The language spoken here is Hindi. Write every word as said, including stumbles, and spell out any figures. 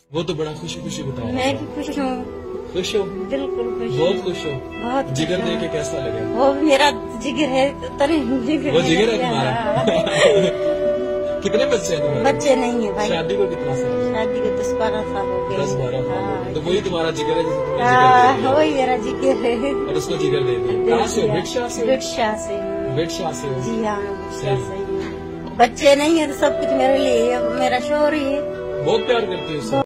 वो तो बड़ा खुशी खुशी बताया। मैं भी खुश हूँ। खुश हो? बिल्कुल खुश। बहुत खुश हो? बहुत। जिगर देख के कैसा लगे? वो मेरा जिगर है, तने जिगर। वो जिगर है तुम्हारा? कितने बच्चे हैं तुम्हारे? बच्चे नहीं है भाई। शादी को कितना साल? शादी को दस बारह साल हो गए। दस बारह साल। हाँ। तो वही तुम्हारा जिगर है जिसे तुमने जिगर हाँ, दे दिया। वही मेरा जिगर है। और उसको जिगर दे दिया। कहाँ से हो? बिटशाह से? बिटशाह से। बिटशाह से हो? जी हाँ, बिटशाह से ही। बच्चे नहीं है तो सब कुछ मेरे लिए है, मेरा शोहर ही है। बहुत प्यार करती है उससे।